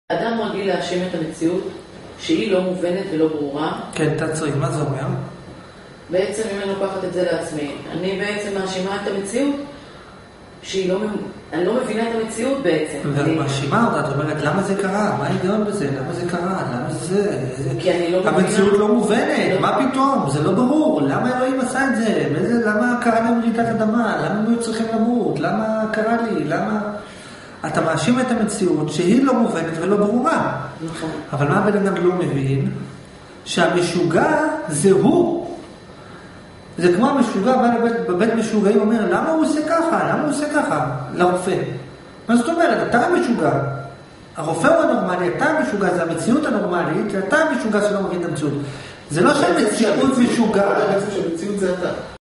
אדם רגיל להאשים את המציאות שהיא לא מובנת ולא ברורה. כן, תעצרי, מה זה אומר? בעצם אם אני לוקחת את זה לעצמי, אני בעצם מאשימה את המציאות שהיא לא, אני לא מבינה את המציאות בעצם. ואת מאשימה אותה, את אומרת, למה זה קרה? מה ההיגיון בזה? למה זה קרה? למה זה? כי אני לא מבינה. המציאות לא מובנת, מה פתאום? זה לא ברור. למה אלוהים עשה את זה? למה קרה להם רעידת אדמה? למה הם היו צריכים למות? למה קרה לי? למה... אתה מאשים את המציאות שהיא לא מובנת ולא ברורה. נכון. אבל מה הבן אדם לא מבין? שהמשוגע זה הוא. זה כמו המשוגע בא בבית משוגעים אומר, למה הוא עושה ככה? למה הוא עושה ככה? לרופא. מה זאת אומרת? אתה המשוגע. הרופא הוא הנורמלי, אתה המשוגע, זה המציאות הנורמלית, אתה המשוגע שלא מבין את המציאות. זה לא שהמציאות משוגע. בעצם שהמציאות זה אתה.